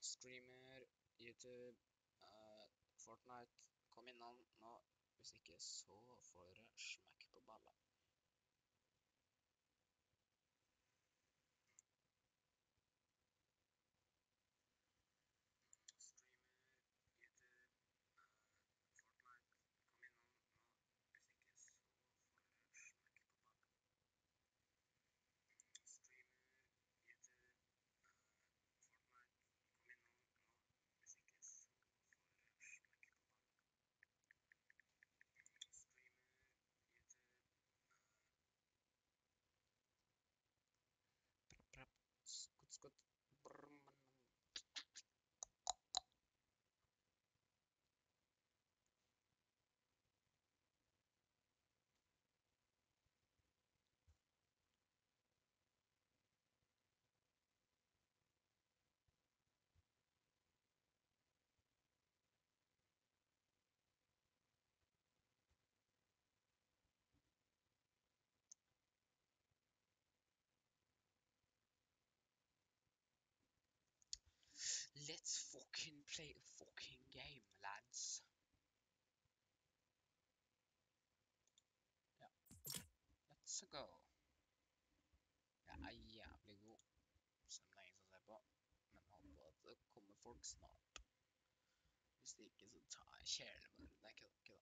Streamer, YouTube, Fortnite. Kom innom nå. Hvis ikke, så får dere smekk på balla. Skutt, skutt. Let's fucking play a fucking game, lads. Ja. Let's go. Jeg er jævlig god, som det er ingen som ser på. Men håper at det kommer folk snart. Hvis det ikke, så tar jeg kjælemor. Nei, kødda.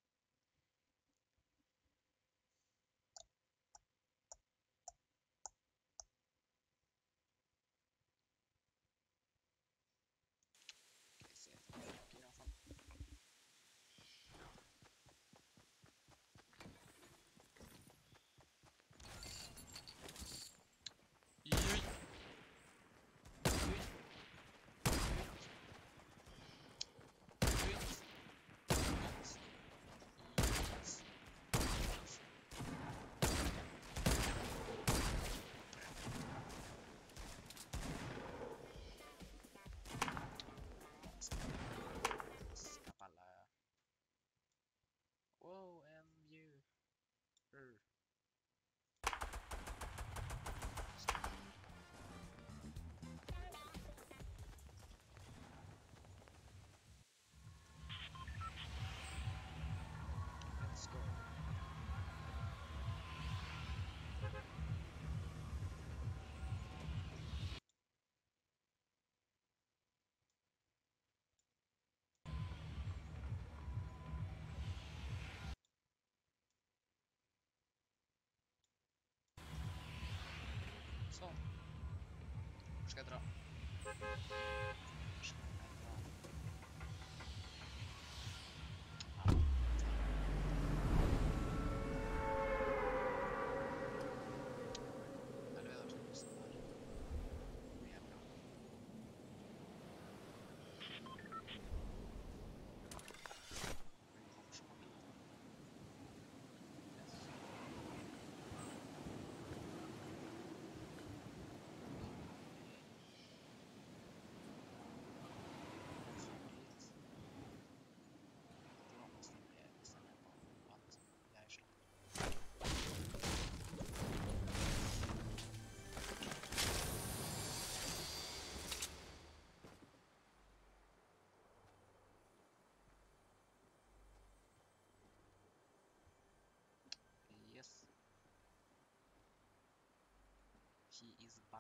Ok, se etter meg i hvert fall. Whoa, and you. Let's go. Sånn. Hvor skal jeg dra? Yes. He is back.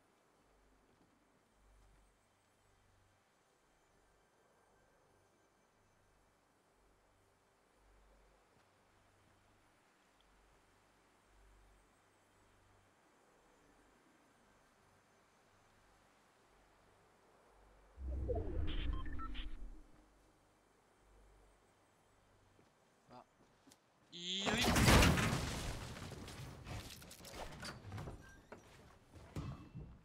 Hva? Oi!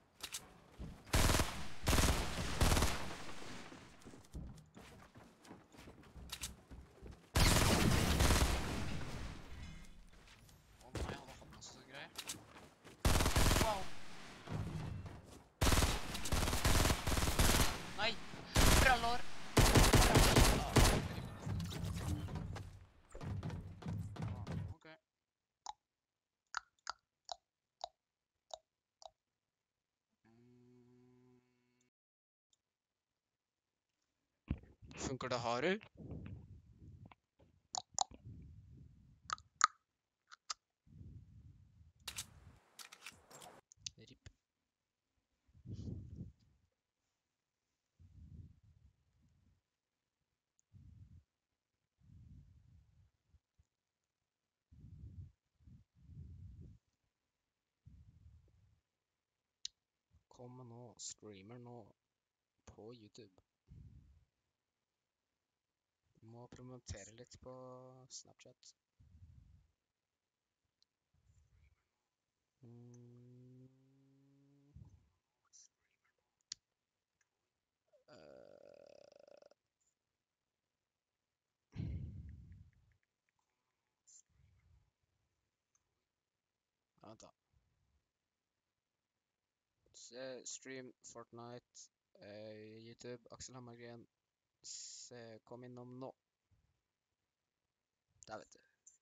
Funker det, Haru? RIP. Kom nå, streamer nå på YouTube. Må promotere litt på Snapchat. Vent da. Stream Fortnite, YouTube, Aksel Hammergren. Kom innom nå. Der vet du.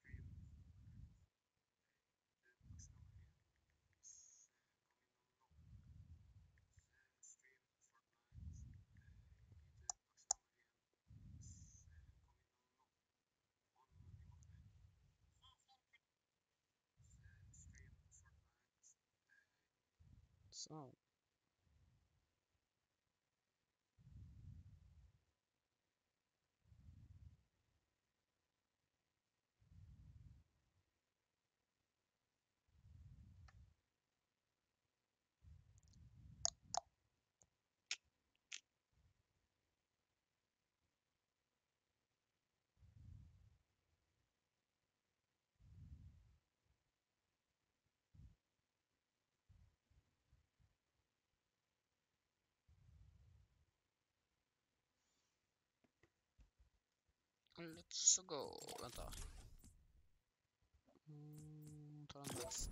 Sånn. Let's go. Vent da. Ta en tekst.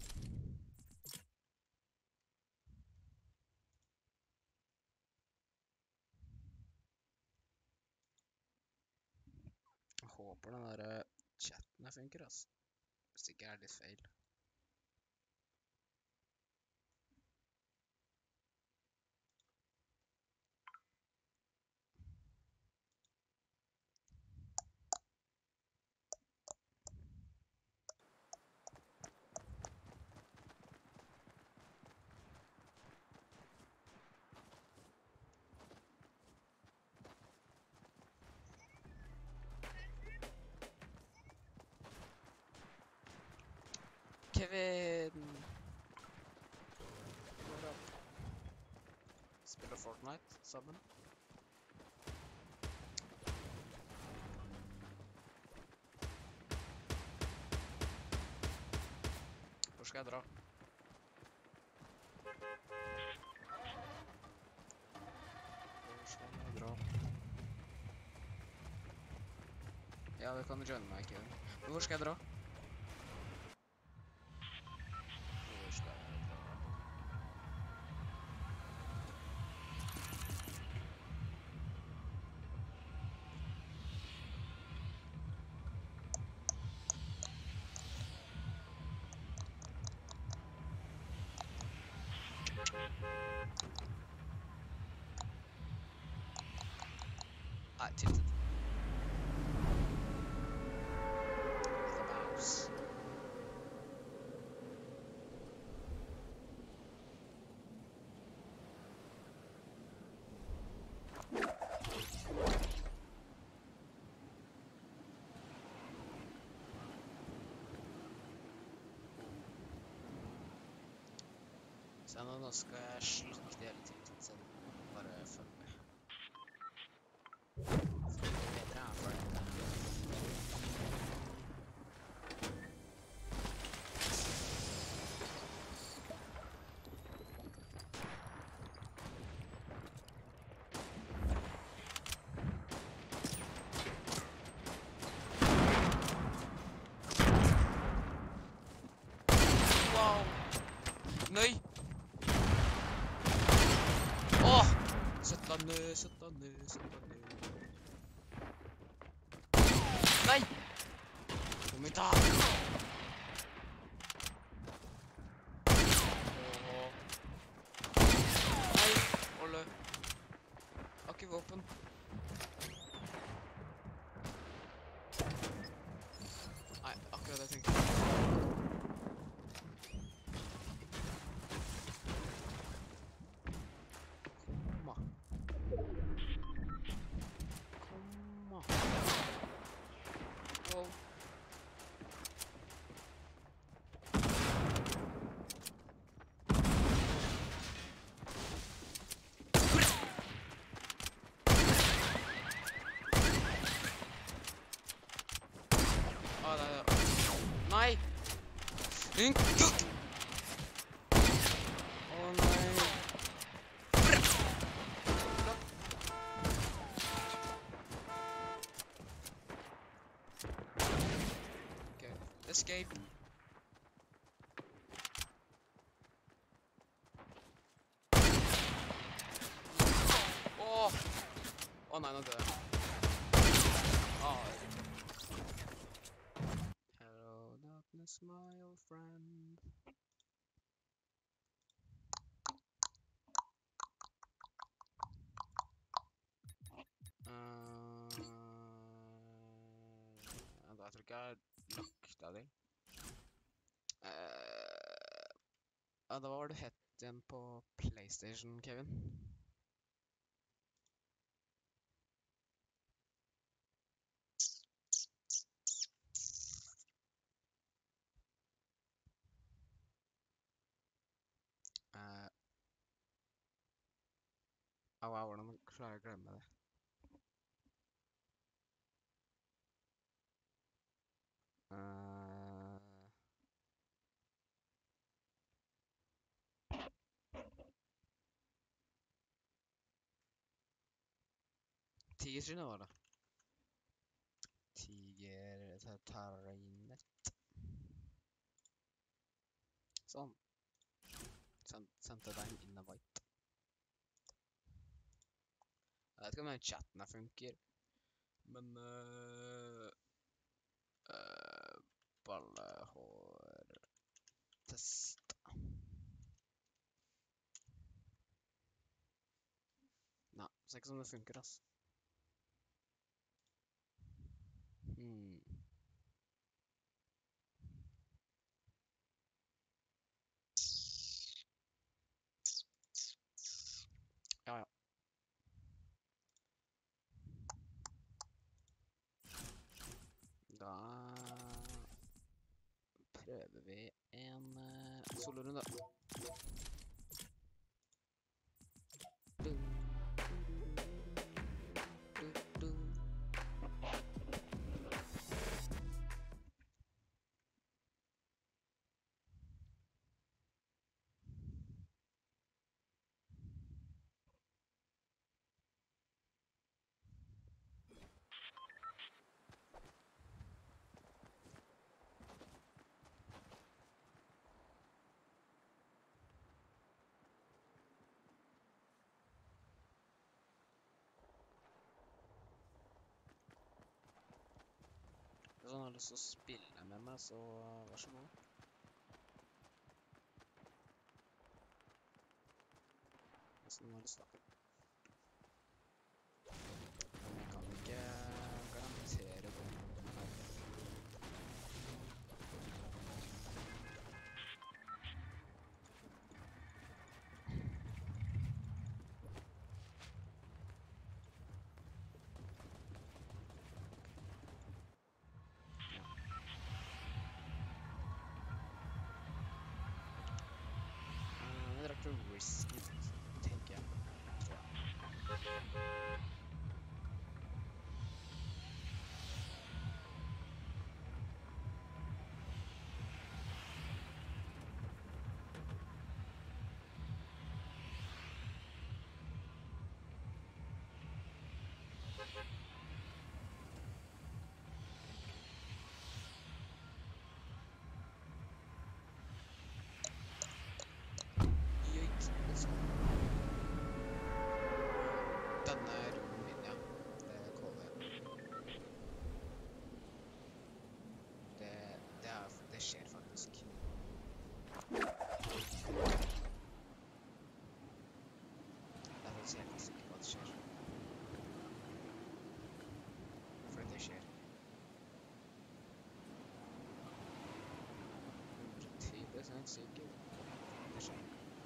Jeg håper den der chatten her funker, altså. Hvis det ikke er litt feil. Kevin! What up? Spiller Fortnite sammen. Hvor skal jeg dra? Hvor skal jeg dra? Ja, det kan du joine meg, Kevin. Men hvor skal jeg dra? Hvor skal jeg dra? Nei, tiltet. Clubhouse. Så nå skal jeg slukke det hele tiden, så bare følg med. Bedre er for dette. Wow! Nei! Åh! Sett deg ned, sett deg ned, sett deg ned. Nei! Kom hit da! Åh. Nei, Olle. Har ikke våpen. funker! Å nei. Okay, escape. Å nei, nå dør jeg. Hello, darkness, my old friend. Da tror ikke jeg lukta til. Ja, da var du hett igjen på PlayStation, Kevin. Wow, hvordan klarer jeg å glemme det? Tigerskinnet var det. Tiger-tarrinet. Sånn. Sendte deg en invite. Jeg vet ikke om den chatten her funker, men ballehår-test. Nei, ser ikke som det funker, ass. Ja, ja. Da prøver vi en solorunde. Hvis noen har lyst til å spille med meg, så vær så god. Hvis noen har lyst til. Men jeg kan ikke garantere det. Jeg drakk for whisky, tenker jeg. Tror jeg. Denne roen min, ja. Det kaller jeg. Det skjer faktisk. Jeg er faktisk helt sikker på at det skjer. Fordi det skjer. 110% sikker. Det skjer.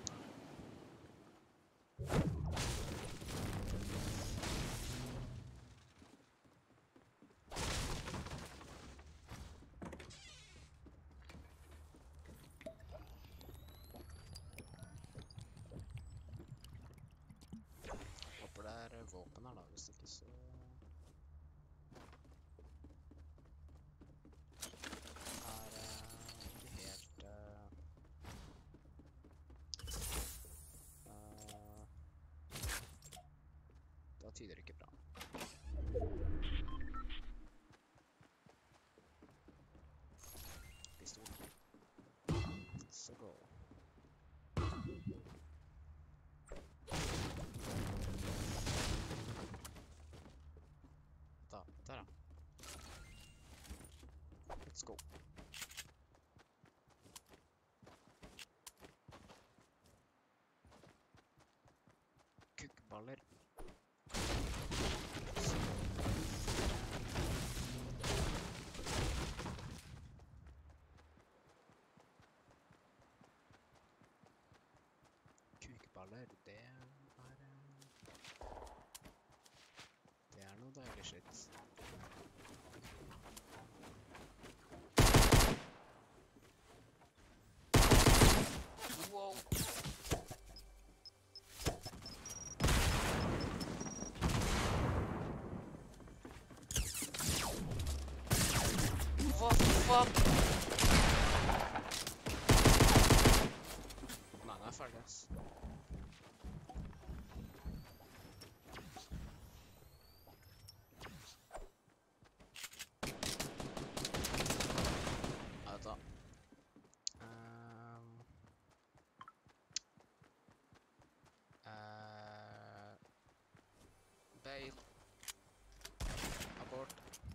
Håper det er våpen her da, hvis ikke så... Er ikke helt... tyder ikke bra. Pistol. Så gå. Der. Let's go. Kukkballer. Kukkballer, det er noe deilig shit. Wow. What the fuck? Nei, den er ferdig, ass. Ja, da. Bail. Abort.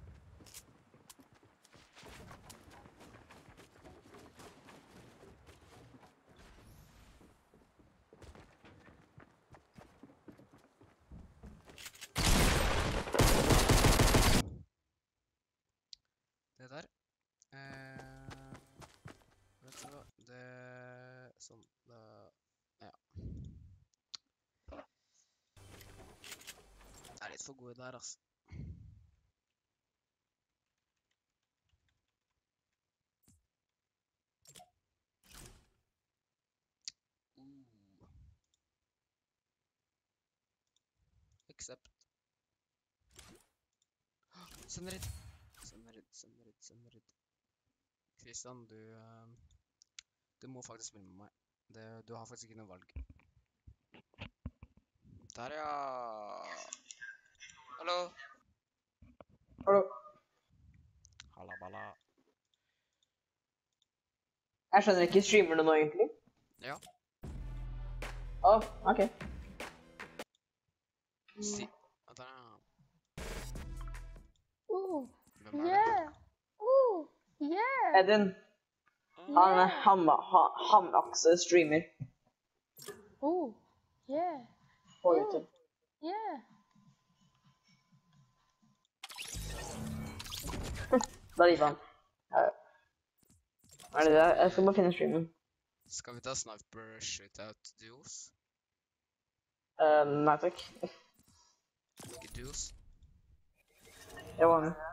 Det der. Vet du hva? Det sånn da. Ja. Jeg er litt for god der, altså. Accept. Send it. Kristian, du må faktisk spille med meg. Du har faktisk ikke noe valg. Der, ja. Hallo. Halla, balla. Jeg skjønner ikke, streamer du nå egentlig? Ja. Ok. Si. Der, ja. Hvem er det? Yeah. Yeah. Edin, han Akse streamer Yeah. på YouTube. Yeah. Da liker han. Er det det? Jeg skal bare finne streamen. Skal vi ta sniper shootout duels? Nei takk. Ikke duels? Jeg var med.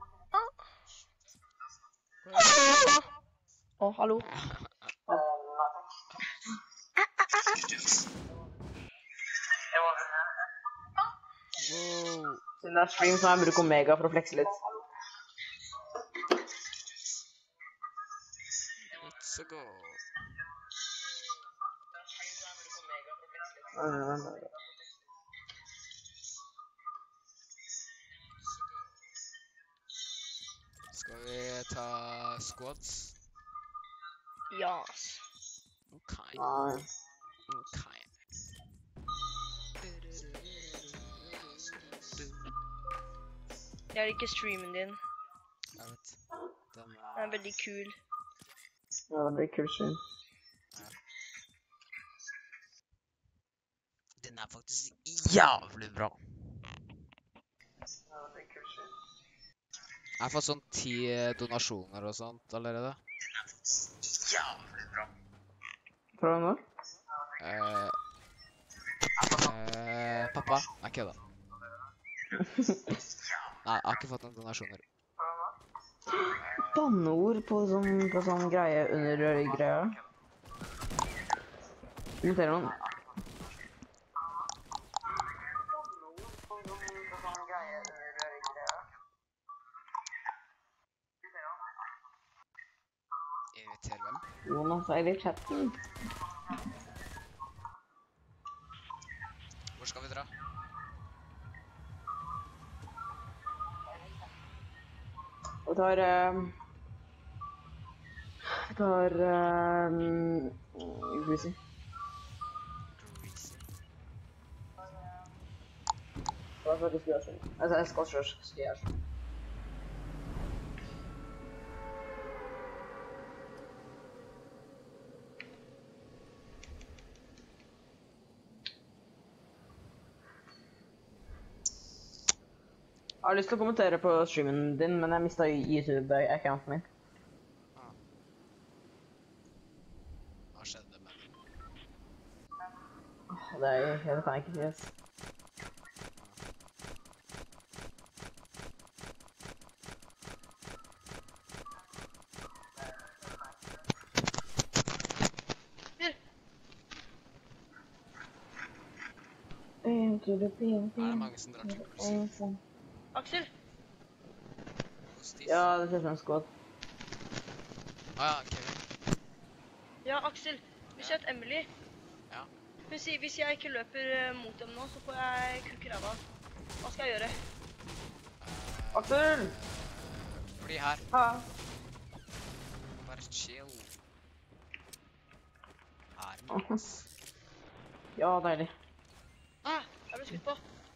Hallo. Nei takk. Wow. Siden det er stream, så må jeg bruke Omega for å flekse litt. Let's go. Skal vi ta squats? Yes. Ok. Nei. Ok. Jeg liker streamen din. Jeg vet. Den Den er veldig kul. Ja, det blir kul stream. Den er faktisk jævlig bra. Ja, det blir kul stream. Jeg har fått sånn 10 donasjoner og sånt allerede. Den er faktisk jævlig bra. Prøv nå. Pappa, jeg kødda. Nei, jeg har ikke fått noen donasjoner. Banneord på sånn greie under greia. Imiterer noen. Inviter hvem? Jonas er i chatten. Hvor skal vi dra? Og tar Greasy. Greasy. Det var faktisk Greasy. Altså, jeg skal kjøre skier. Jeg har lyst til å kommentere på streamen din, men jeg mistet YouTube-accounten min. Ah. Hva skjedde med den? Det kan jeg ikke si. Ass. Er det mange som drar til Greasy? Aksel, Hostis? Ja, det ser ut som en squad. Ja, Kevin. ja, Aksel, du ser at Emily. Ja. Hun sier hvis jeg ikke løper mot dem nå, så får jeg kukk i ræva. Hva skal jeg gjøre? Aksel! Bli her. Ha. Bare chill. Her, Mats. Ja, deilig. Jeg ble skutt på.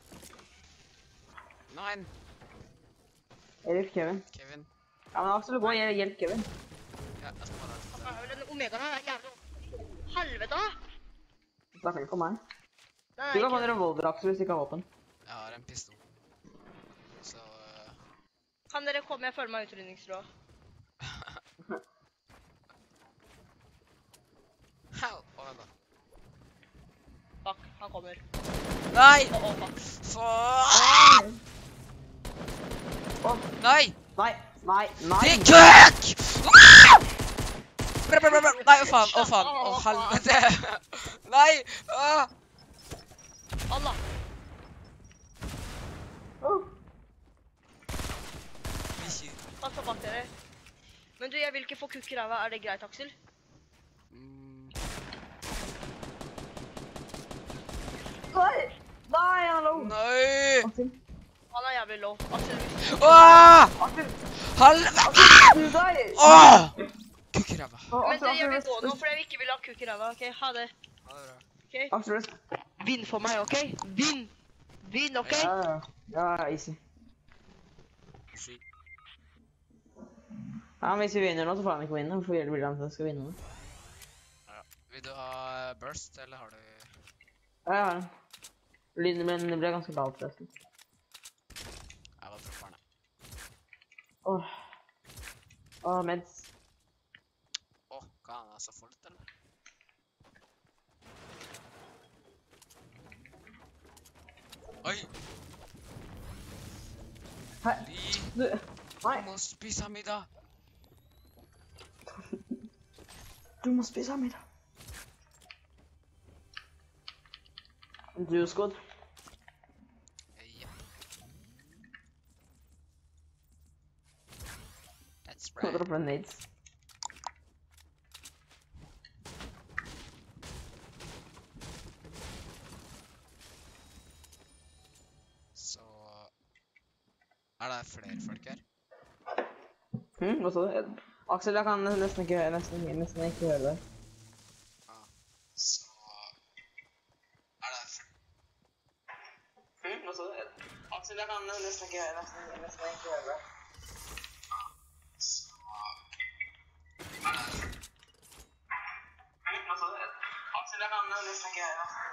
Nei, Erik, Kevin. Kevin. Ja, men Aksel, gå og hjelp Kevin. Ja, jeg skal bare Hva er vel den omegaen her? Er jævlig. Helvete! Du snakker ikke om meg. Nei, Du kan få ikke. en revolver, Aksel, hvis du ikke har våpen. Jeg har en pistol. Så... Kan dere komme? Jeg føler meg utrydningstrua. Hau! Å, vent da. Fuck, han kommer. Nei! Fuck. Faen! Åh, Nei! nei, nei, nei. Din kuk! Ah! Nei, å faen, å faen, å helvete! Nei! Ah! Allah. Åh. Ikke... Pass på bak dere. Men du, jeg vil ikke få kukk i ræva. Er det greit, Aksel? Nei, nei, hallo. Nei! Aksel, Han er jævlig low. Aksel, Åh! Aksel, Helvete! du deg. Åh! Kuk i ræva. Åh, Men du, jeg vil Aksel, gå nå, for jeg ikke vil ha kukk i ræva. Ok, ha det. Ha det bra. Ok? Aksel, Vinn for meg, ok? Vinn! Vinn, ok? ja, ja, easy. Sky. Ja, men hvis vi vinner nå, så får han ikke vinne. Hvorfor vil han at jeg skal vinne nå? Ja. Vil du ha burst, eller har du... Ja, jeg har den. Lyden ble ganske lav, forresten. Jeg var dropperne. Åh. Åh, meds. Åh, hva han er så fullt, eller? Oi! Hei, Li, du, nei. du må spise middag! Du må spise middag. Du, Skåd. Ja. That's Kan right. droppe nades. Så... Er det flere folk her? Hva sa du? Aksel, jeg kan nesten ikke høre deg. Ja. Så... Er det flere... Hva sa du? Aksel, jeg kan nesten ikke høre deg. Så... Er det flere... Hva sa du? Aksel, jeg kan nesten ikke høre deg.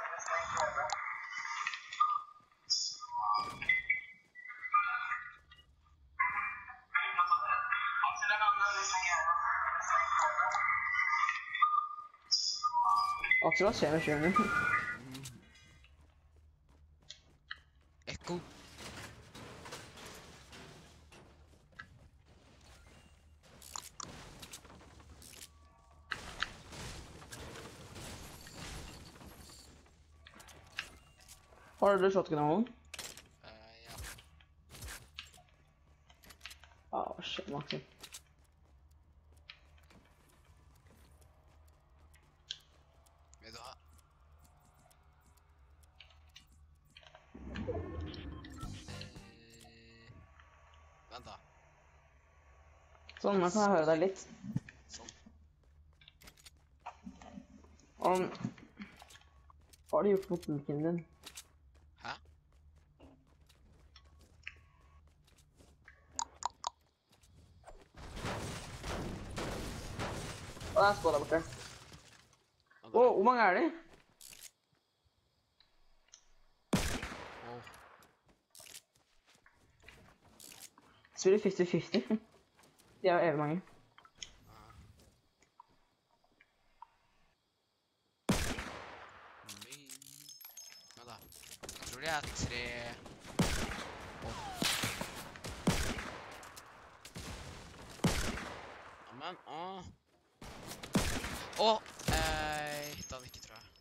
Aksel, hva skjer med skjermen din? Ekko. Har du shotgun av noen? Ja. Shit, Aksel. Vil du ha? Vent da. Sånn, nå kan jeg høre deg litt. Sånn. Hva har du gjort mot mikken din? Hæ? Å, det er skål der borte. Ja, Å, hvor mange er de? Wow. Spiller 50-50. De er jo evig mange. Ja da. Jeg tror de er 3... Amen, hitta han ikke, tror jeg.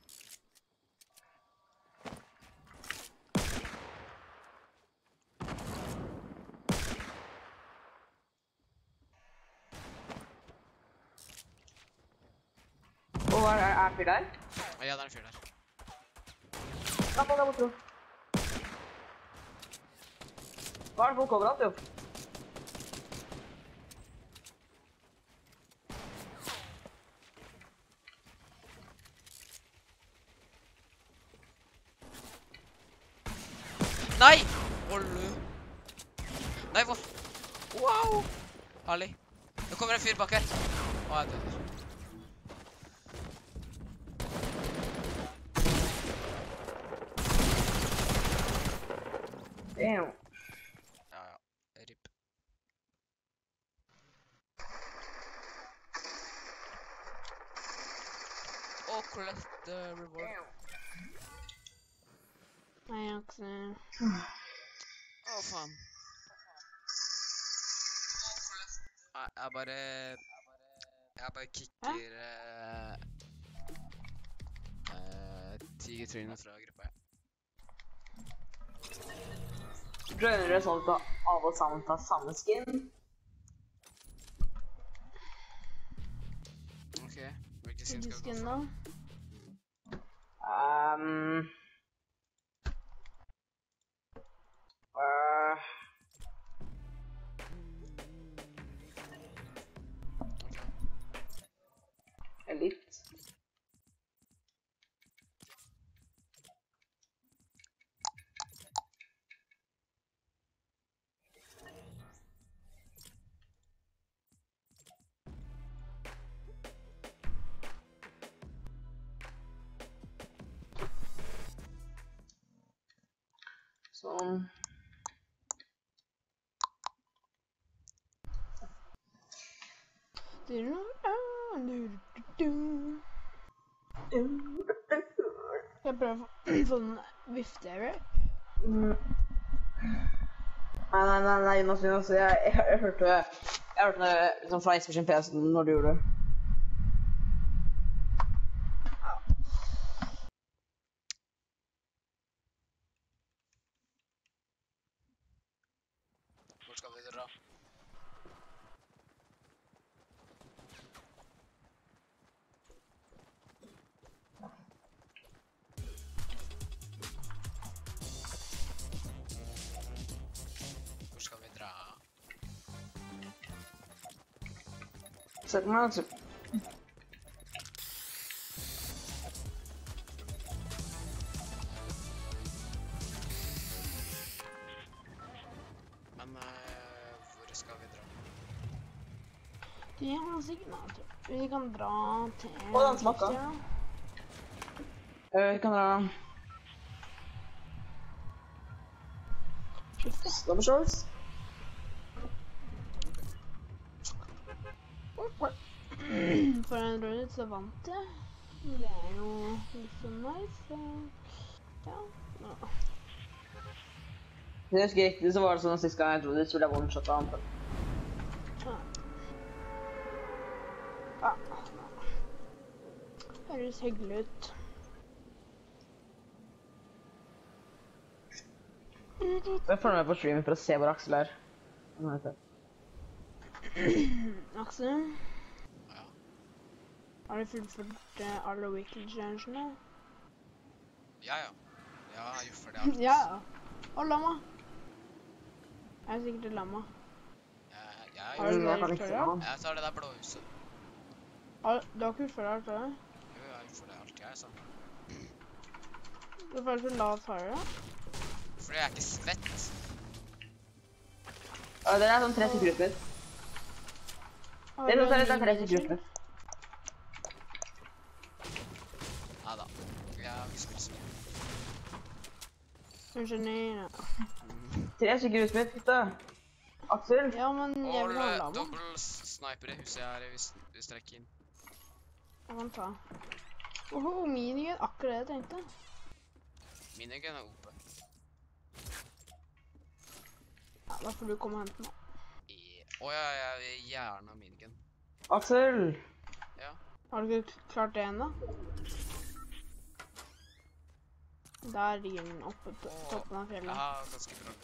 Å, er en fyr der? Å, ja, det er en fyr der. Ja, folk er borte. Hva er det folk overalt, jo? Nei! Ollu. Nei, hvor? Wow! Herlig. Nå kommer en fyr bak her. Å, jeg døde. Damn. Ja, ja. Rip. Oh, collect the reward. Nei, Aksel. Å, faen. Nei, jeg bare kicker tigertrynet fra gruppa, ja. Prøver dere sånn at alle sammen tar samme skin? Ok, hvilken skin skal vi gå Skin for? da? Ok. Litt. Sånn. Jeg prøver å få den vifte-rap. Nei, Jonas, jeg hørte liksom fra Inspiration PS når du gjorde det. Hvor skal vi dra? Hvor skal vi dra? Sett meg, altså. Men, hvor skal vi dra? De har signatur. Vi kan dra til... Å, den smaker. Vi kan dra... Slumber Shores. For en runde så vant jeg. Det er jo litt så nice. Ja. Hvis jeg husker riktig, så var det sånn at sist gang jeg dro dit, så ble jeg one-shot av han. Ja. Høres hyggelig ut. Jeg følger med på streamen for å se hvor Aksel er. Aksel, Ja. har du fullført alle weekly challengene? Ja, ja. Ja, jeg har gjort for det alt. Ja. Og lamma. Jeg er sikkert et lamma. Jeg Jeg Har du Jeg det kan gjort ikke se før, han. Jeg tar det der blå huset. Du har ikke gjort før, har du det? Jo, jeg har gjort for det alltid, jeg, så. Du føler så lav fare? Fordi jeg er ikke svett. Det er sånn 3 sikkerhetsmitt. Det er sånn 3 sikkerhetsmitt. Ja da. Jeg har ikke spilt så mye. Unnskyld, ja. 3 sikkerhetsmitt, gutta. Aksel. Ja, men jeg vil ha Og lava. dobbel sniper i huset her hvis dere er keen. Jeg kan ta. Oho, minigun, akkurat det jeg tenkte. Minigun er OP. Ja, da får du komme og hente meg. Å ja, jeg vil gjerne ha minigun. Aksel. Ja. Har du ikke klart det ennå? Der ligger den oppe på toppen av Jeg fjellet. har ganske bra.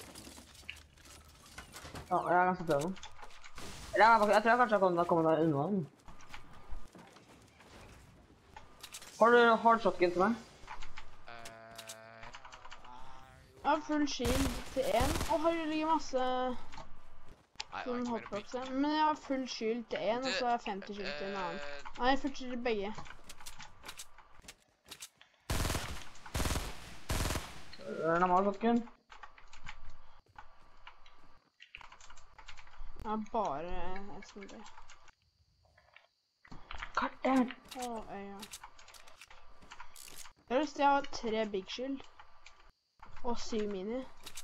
Ja, jeg er ganske prøv. Jeg tror jeg kanskje jeg kommer deg unna den. Har du hard shotgun til meg? Jeg har full shield til en. Å, her ligger masse Nei, det var sånn ikke mer hotboxer. Men jeg har full shield til en, og så har jeg 50 shield til en annen. Nei, full shield til begge. Er det normal shotgun? Jeg har bare SMG. Karten! Å, øya. Jeg har lyst til å ha 3 big shield. Og 7 mini.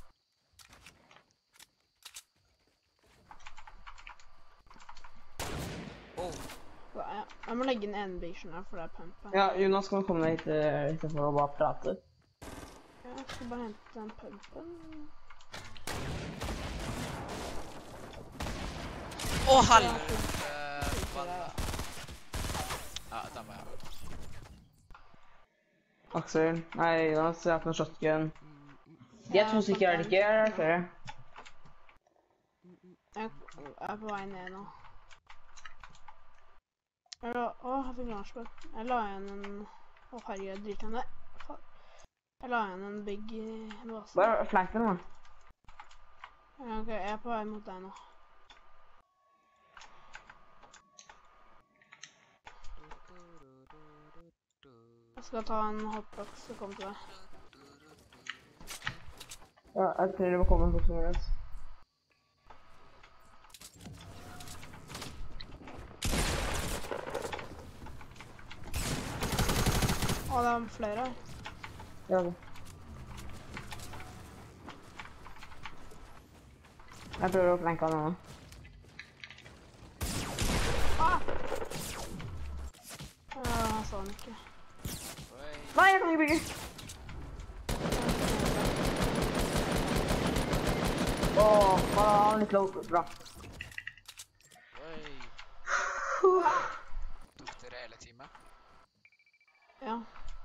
Så, ja. Jeg må legge inn en big shield her, for det er pump. Ja, Jonas, kan du komme deg hit for å bare prate? Jeg skal bare hente den pumpen. Å, helvete! Ja, der var jeg. Aksel. Nei, Jonas, jeg har ikke noe shotgun. De er 2 stykker, er det ikke? Er det flere? Jeg er på vei ned nå. Jeg fikk launchpad. Jeg la igjen en... Å, herregud, jeg driter om det. Jeg la igjen en big base. Bare flank den, da. Ja, ok, jeg er på vei mot deg nå. Jeg skal ta en hotbox og komme til deg. Ja, jeg tror det må komme en bort som mulig. Å, det er flere her. Ja, det. Jeg prøver å flanke han nå. Ah! Ja, han sa den ikke. Nei, jeg kan ikke bygge! Åh, han er litt low. Bra. Oi. Tok dere hele teamet? Ja.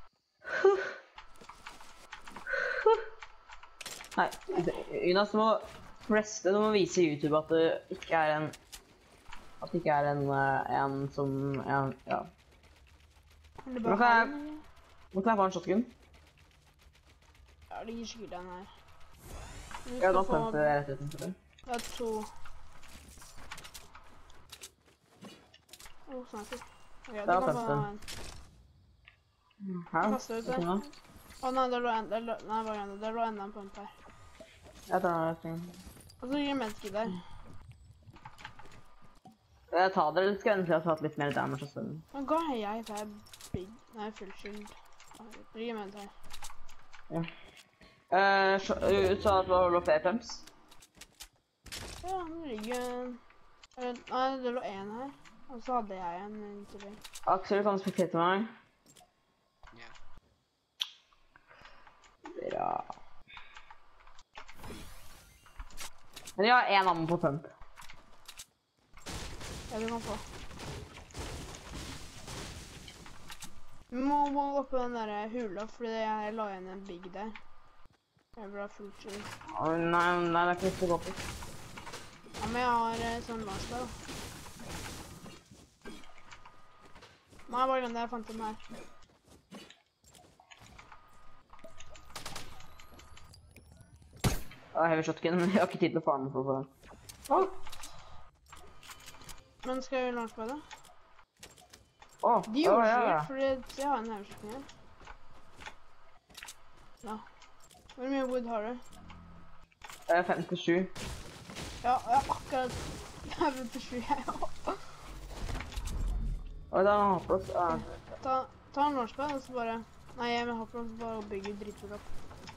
Nei, Jonas, du må preste, du må vise YouTube at det ikke er en... At det ikke er en som... Ja. Er det Nå bare kan her? jeg- Nå kan jeg få en shotgun. Ja, det gir sikkert den her. Du Ja, skal da få... tømte jeg rett utenfor det. Det er 2. Å, snakker. Ok, du Da kan få tømte den. en. Hæ? Kaster ut det. Ikke noe? Å nei, det lå enda en pump her. Jeg tar den. Og så ligger mennesket der. Jeg tar det, eller skal jeg vente til jeg har tatt litt mer damage og sånn. Nå ga jeg for jeg er big... Nei, full shield. Det ligger mennesket her. Du sa at det var flere pumps? Ja, det ligger en... Nei, det lå en her. Og så hadde jeg en inntil det. Aksel, kan du spektere til meg? Ja. Bra. Men jeg har en annen på pump. Ja, du kan få. Vi må gå opp på den der hula, fordi jeg la igjen en big der. Jeg vil ha full shield. Å, nei, det er ikke lyst til å gå på. Ja, men jeg har sånn launchpad da. Nei, bare glem det, jeg fant den her. Jeg har heavy shotgun, men jeg har ikke tid til å farme for den. Åh! Men skal vi lage på det? Åh, De gjorde ja, sikkert, ja. fordi jeg har en oversikring her. Ja. Hvor mye wood har du? 57. Ja, jeg har akkurat 57 jeg også. Og da har han på oss. Ta en launchpad, og så bare... Nei, jeg vil ha på oss bare å bygge dritfort opp.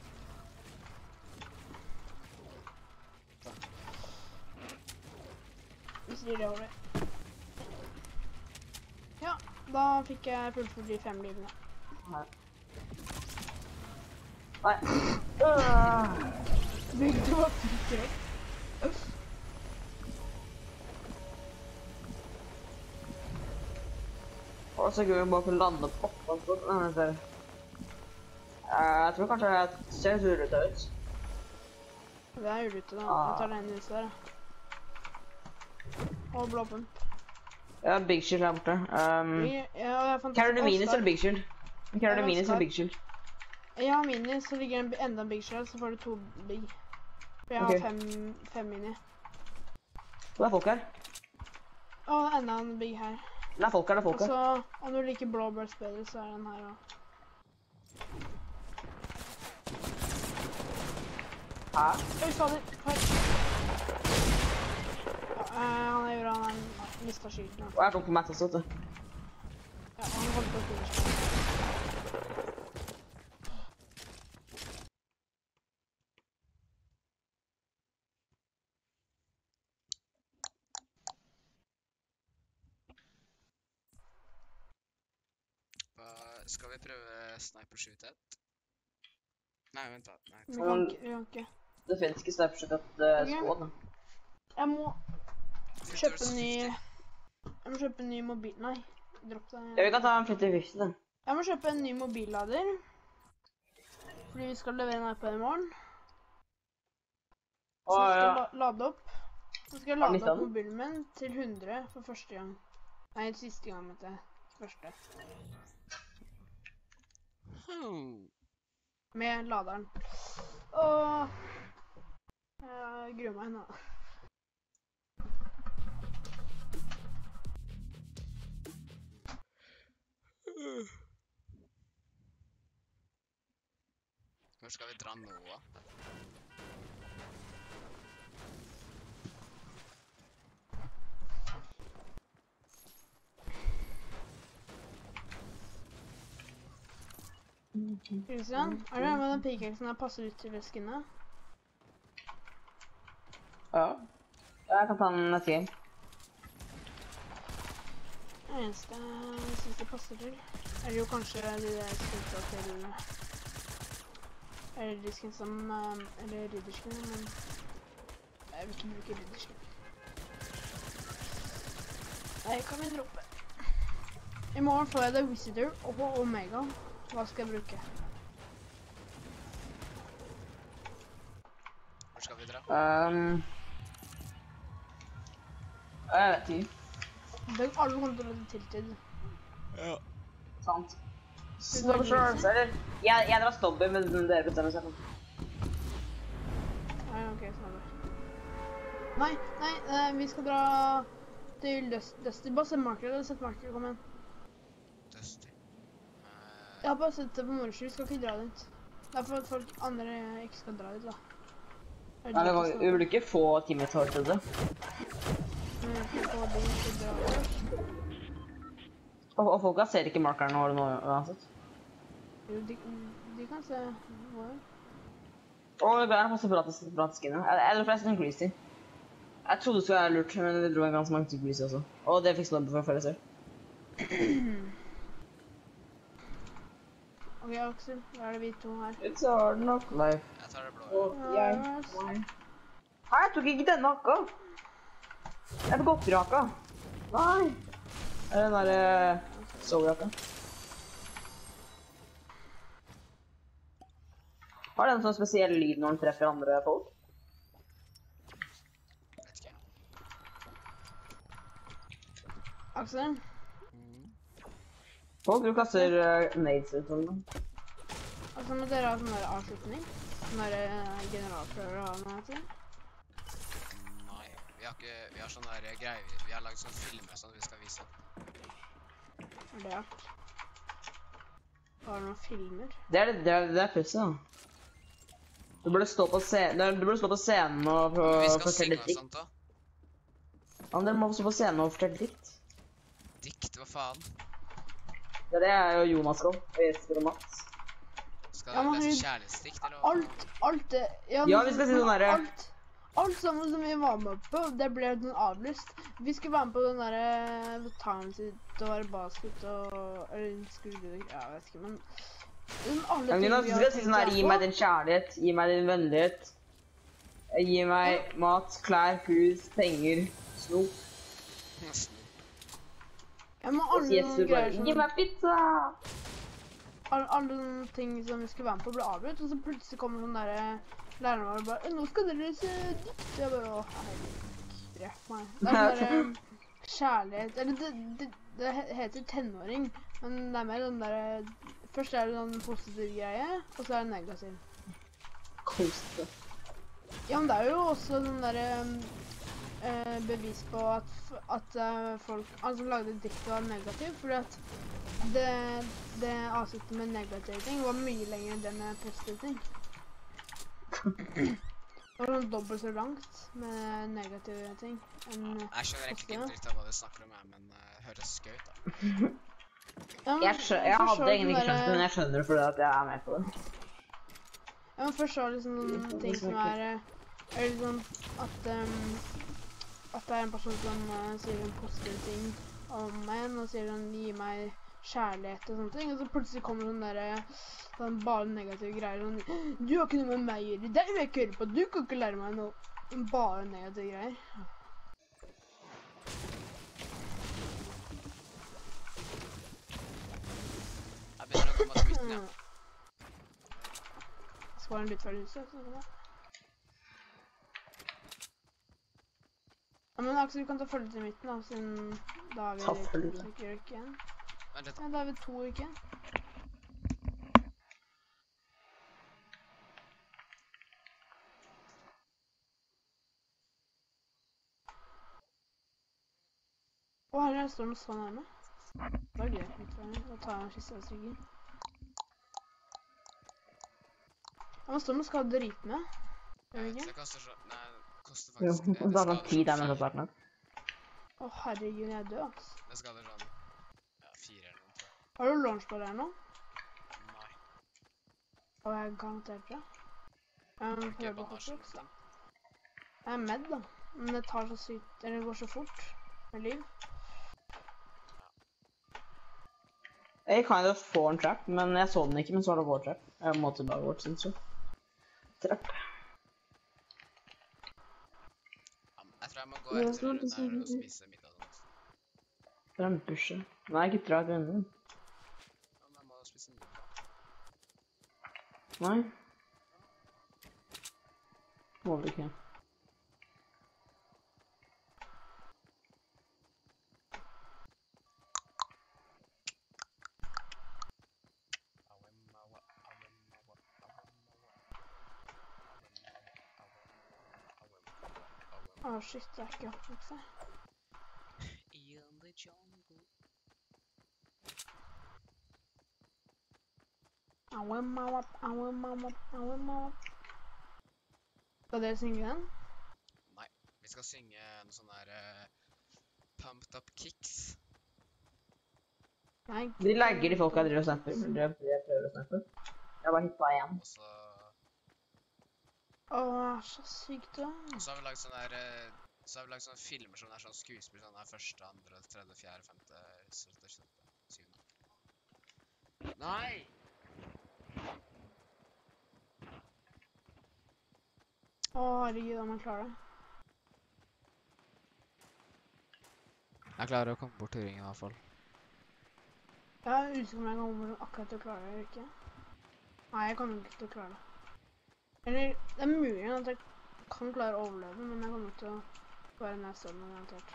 Vi sier det over det. Ja, da fikk jeg fullført de 5 livene. Nei. Nei. Bygde opp dritfort. Og så gøy å bare kunne lande på oppå. Jeg tror kanskje jeg ser surrete ut. Det er urute da. Jeg tar den i huset der. Og blå pump. Ja, Big Shield her borte. Jeg fant Carry the også minis der. eller Big Shield? Carry the minis eller Big Shield? Jeg har mini, så ligger enda en big shell, så får du 2 big. For jeg Ok. har 5 mini. Det er folk her. Og enda en big her. Det er folk her, det er folk Og her. så, om du liker blåbærs bedre, så er den her også. Hæ? Oi, fader. Her. Ja, han gjorde han mistet skylden. Og jeg tok på Matt også, vet du. Ja, han holdt på å finne skylden. Skal vi prøve sniper-shootet? Nei, vent da. Nei. Vi kan ikke. Det finnes ikke snapshot at skåd, da. Jeg må kjøpe en ny mobil... Nei, dropp det. Ja, vi kan ta en 50-50, da. Jeg må kjøpe en ny mobillader. Fordi vi skal levere en iPad i morgen. Så Å, jeg skal ja. lade opp. Så skal jeg Har du lade mistet opp den? mobilen min til 100 for første gang. Nei, siste gang, vet jeg. Første. Med laderen. Og... Jeg gruer meg nå. Hvor skal vi dra nå, da? Christian, er det med den pickaxen her passer ut til det skinnet? Ja. Jeg kan ta den neste game. Det eneste jeg synes det passer til, er jo kanskje de der skinsa til... Eller de skinsa eller ridderskin, men... Jeg vil ikke bruke ridderskin. Nei, kan vi droppe. I morgen får jeg The Visitor og Omega. Hva skal jeg bruke? Hvor skal vi dra? Jeg vet ikke. Alle kommer til å dra til Tilted. Ja. Sant. Snowshores, eller? Jeg drar Stobby, men dere bestemmer seg for. Nei, ok, sånn er det. Nei, vi skal dra til Dusty. Bare se marker, eller sett marker, kom igjen. Dusty. Jeg har bare sett det på morgensky, vi skal ikke dra dit. Det er for at folk andre ikke skal dra dit, da. Nei, vi burde ikke få teamet hår til det. Men jeg får få de til å dra først. Og folka ser ikke markeren nå uansett. Jo, de kan se hvor. Og det er masse bra til skinnet. Eller forresten Greasy. Jeg trodde det skulle være lurt, men det dro en ganske mange til Greasy også. Og det fikk Snobby for å følge selv. Ok, Aksel, da er det vi to her. It's hard enough life. Jeg tar det blå. Og jeg... Nei, jeg tok ikke denne hakka. Jeg tok oppraka. Nei. Er det den der souljakka? Har den sånn spesiell lyd når den treffer andre folk? Vet ikke. Aksel, Folk du kaster nades ut sånn. altså må dere ha sånn der avslutning? Sånn der generalprøver og noe til? Nei. vi har sånne der greier, vi har laget sånne filmer sånn vi skal vise. Er det alt? Har du noen filmer? Det er pussy, da. Du burde stå på scenen og Vi skal fortelle synge og dikt. sånt da. Ja, men dere må stå på scenen og fortelle dikt. Dikt, hva faen? Det er jo Jonas skal, og Jesper og Mats. Skal Ja, men du lese herregud, kjærlighetsdikt, eller hva? Alt det... Ja, vi skal si men sånn derre- Alt sammen som vi var med på, det ble sånn avlyst. Vi skulle være med på den derre time sitt og være basket og... Eller skulle du... Ja, jeg vet ikke, men... Alle Ja, men ting Jonas, vi du har skal si tenkt sånn her, å gi være meg på. din kjærlighet, gi meg din vennlighet. Gi meg mat, klær, hus, penger, snop. Ja, men Og alle så Jesper noen bare, greier gi som... meg pizza! Alle noen ting som vi skulle være med på ble avbrutt, og så plutselig kommer sånn derre... Læreren vår bare, nå skal dere lese dikt. Jeg bare, åh, herregud, drepp meg. Det er sånn derre kjærlighet, eller det heter tenåring, men det er mer sånn derre... Først er det sånn positiv greie, og så er det negativ. Koste. Ja, men det er jo også sånn derre bevis på at folk som lagde dikt var negativ, fordi at det avsnittet med negative ting var mye lenger enn det med positive ting. Det var sånn dobbelt så langt med negative ting enn Jeg skjønner egentlig ikke positive. dritt av hva du snakker om her, men høres skøy ut da. Ja, men Jeg hadde først var det egentlig ikke sånn skjønt det, men jeg skjønner det fordi at jeg er med på det. Ja, men først var det liksom noen ting som er liksom at det er en person som sier en positiv ting om meg, og sier sånn, gi meg kjærlighet og sånne ting, og så plutselig kommer sånn sånn bare negative greier, sånn, du har ikke noe med meg å gjøre, det vil jeg ikke høre på, du kan ikke lære meg noe, bare negative greier. Jeg begynner å komme til midten, ja. Så var det en litt fra huset, så det. Ja, men Aksel, du kan ta følge til midten da, siden da er vi Ta følge. 2 stykker ikke igjen. Vent litt Ja, da. da er vi 2 ikke igjen. Å, her står den så nærme. Det var greit mitt for meg. Da tar jeg en kiste og stykker. Ja, men står den og skal drite med. Gjør det ikke? Det koster så... Nei, det koster Jo, faktisk... det hadde vært 10 der med starten. Å, herregud, jeg er død, ass. Det skader sånn... Ja, 4 eller noe, tror jeg. Har du launchbar her nå? Nei. Å, jeg er garantert det. Har du Prøv ikke på bandasje hotbox, eller da. noe? Jeg er med, da. Men det tar så sykt... Eller det går så fort med liv. Jeg kan jo få en trap, men jeg så den ikke, men så var det vår trap. Jeg må tilbake vårt, synes jeg. Trap. Ja, men jeg tror jeg må gå etter den her og spise middag. Det er en busje. Nei, ikke dra til enden. Ja, men jeg må spise middag. Nei. Må vi ikke. Å, shit, det er ikke hotbox her. In the jungle. Skal dere synge den? Nei, vi skal synge en sånn her Pumped Up Kicks. Nei. De lagger de folka driver og snapper. Jeg prøver å snappe. Jeg bare hitta igjen. Og så Å, jeg er så sykt da. har vi laget sånne her så har vi laget sånne filmer som er sånn skuespill, sånn her første, andre, tredje, fjerde, femte, sjette, syvende. Nei! Å, herregud, om jeg klarer det. Jeg klarer å komme bort til ringen i hvert fall. Jeg er usikker om jeg kommer akkurat til å klare det eller ikke. Nei, jeg kommer ikke til å klare det. Eller, det er mulig at jeg kan klare å overleve, men jeg kommer til å være neste år, garantert.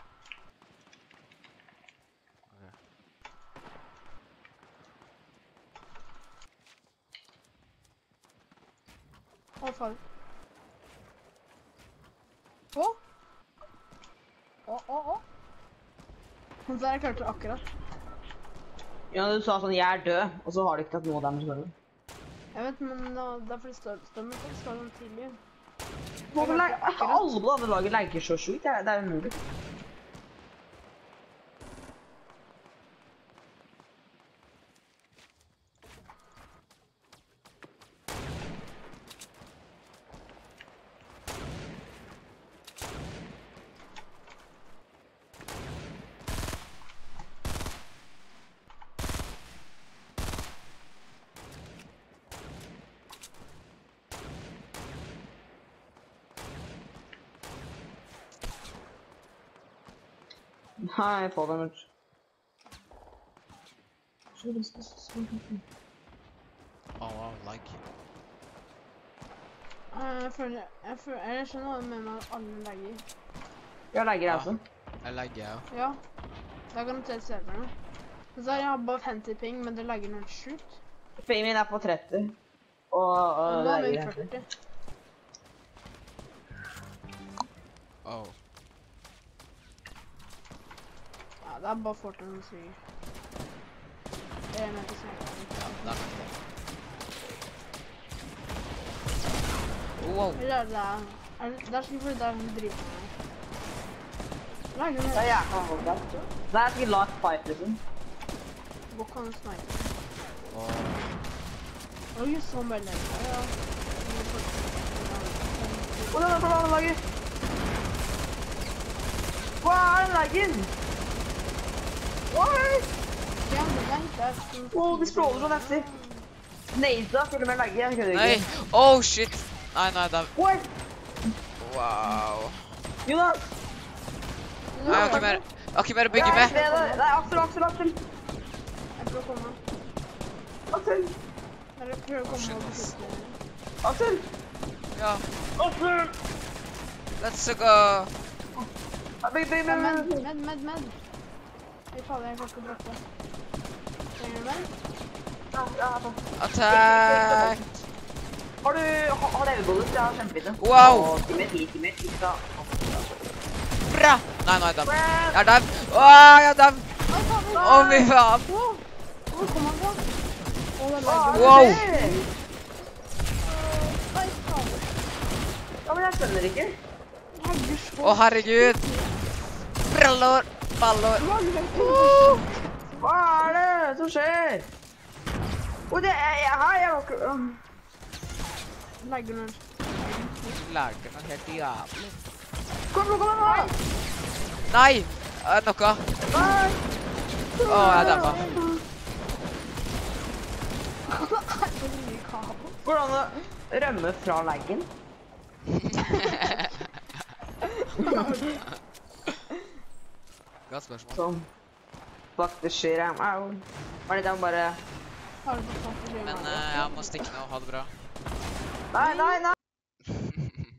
Å, faen. Å? Han der klarte det akkurat. Ja, du sa sånn, jeg er død, og så har du ikke tatt noe damage med det. Jeg vet, men derfor det står med det skal sånn tidlig. Hvorfor alle på det andre laget legger så sjukt? Det er umulig. Nei, få den ut. Oh, like. Jeg skjønner hva du mener at alle legger. Jeg legger altså. Jeg legger, ja. Ja, det er garantert serverne. Så jeg har bare 50 ping, men det legger noe sjukt. Pingen min er på 30. Og Nå er vi legger 40. Oh. Ja, det er bare Fortnite som suger. Det er med til snakke. Ja, det er det. Wow. Eller det er sikkert fordi det er sånn drivende. Legger Det er ned. jævla folk der. Det er sikkert last fight, liksom. Hvor kan du snakke? Oh. Oi, så mye legger. Ja. Og den er på andre laget. Hva er den leggen? Oi! Ja, men det er sånn... Wow, de språler så heftig. Nada, følger med legge, jeg kødder Nei! ikke. Oh, shit! Nei, det er... What? Wow. Jonas! Nei, jeg har ikke mer å bygge med. Nei, Aksel. Jeg prøver å komme. Aksel! Jeg prøver å komme Shit, og ass. beskytte. Aksel! Ja, Aksel! let's go! Bygg. Med. Jeg faller, jeg kan ikke droppe. Trenger du med? Attack! Har du elbollus? Jeg har kjempelite. Wow! Teammate, ikke da. Bra! Nei, nå er jeg dam. Jeg er dam. Åh, jeg er dam. Oi, faen! Åh, mye faen. Hvor kom han fra? Å, det er Wow! Oi, faen! Ja, men jeg skjønner ikke. Å, herregud. Brallor, ballor. Hva er det som skjer? Og det er jeg var ikke... Legger noen. Lager den helt jævlig. Kom nå! Nei! Nokka. Nei! Åh, jeg er damma. Går det an å rømme fra leggen? Godt spørsmål. Sånn. Fuck the shit, I'm out. Var det den bare... Har du fått tak i det? Men jeg må stikke nå. Ha det bra. Nei!